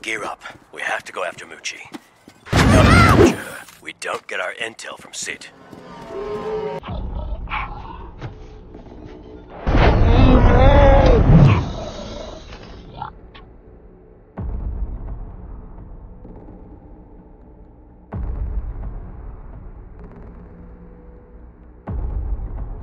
Gear up. We have to go after Mucci. We don't capture her. We don't get our intel from Sid.